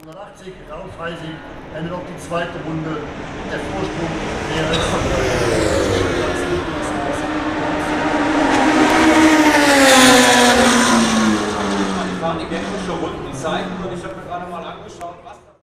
180, raufheißig, dann noch die zweite Runde. Der Vorsprung wäre die fahren identische Rundenzeiten und ich habe mir gerade mal angeschaut, was